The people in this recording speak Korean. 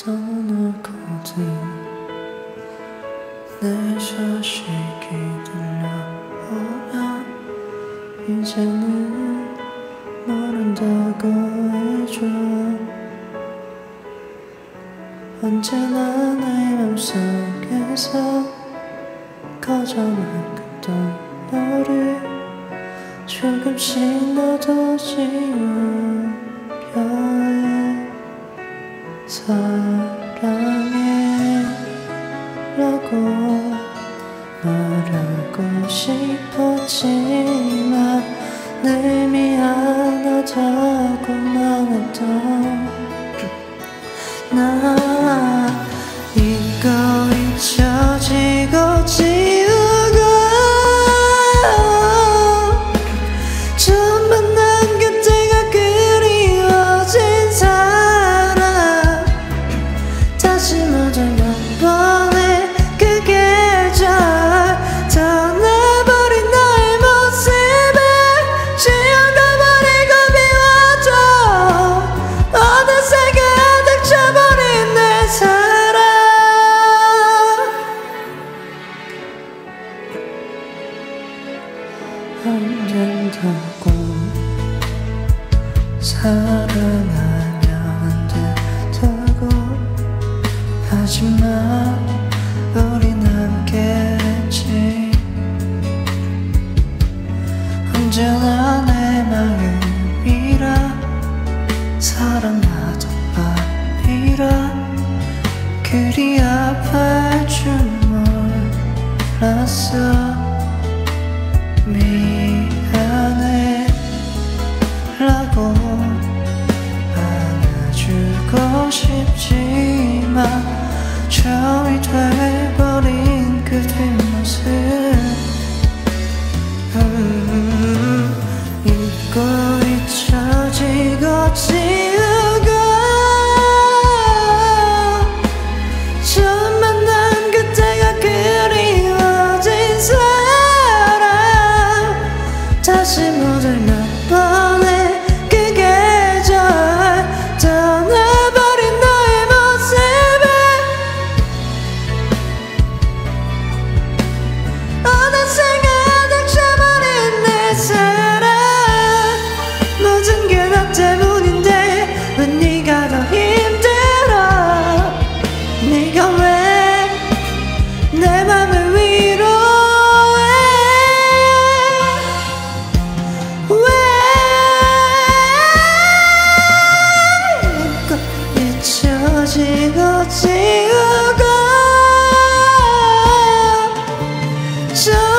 떠나거든. 내 소식이 들려오면 이제는 모른다고 해줘. 언제나 내 맘속에서 거저만 갔던 너를 조금씩 너도 지우려 해. 사랑해 라고 말하고 싶었지만 늘 미안하다고만 했던 나 잊고 잊혀지고 지우고 처음 만난 그때가 그리워진 사람 다시 모두 몇 번의 그 계절 떠나버린 너의 모습을 지워버리고 비워줘. 어느새 가득 차버린 내 사랑 안 된다고 사랑하면 안 된다고 하지만 우린 함께했지. 언제나 내 마음이라 사랑하던 밤이라 그리 아파할 줄 몰랐어. 미안해 라고 안아주고 싶지만 처음이 돼버린 그 뒷모습 잊고 잊혀지고 지우고 처음 만난 그때가 그리워진 사람 다시 모두 몇 번의 그 계절 떠나버린 너의 모습을 어느새 가득 차버린 내 사랑 모든 게 나 때문인데 왜 네가 더 힘들어. 네가 왜 내 맘을 위로해. 왜 잊고 잊혀지고 지우고